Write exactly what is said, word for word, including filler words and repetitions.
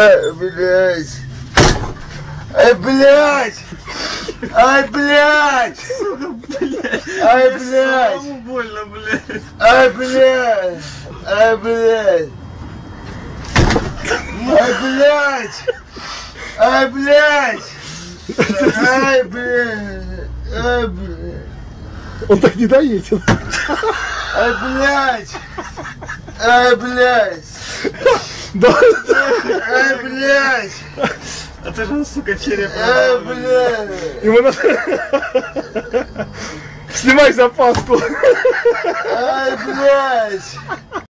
Ай, блядь. Ай, блядь. Ай, блядь. Сука, блядь. Ай, блядь. Самому больно, блядь. Ай, блядь. Ай, блядь. Ай, блядь. Ай, блядь. Ай, блядь. Ай, блядь. Он так не доедет. Ай, блядь. Ай, блядь. Да. Ай, блядь. А ты же, сука, череп. Ай, блядь. Ему надо... Снимай запаску. Ай, блядь.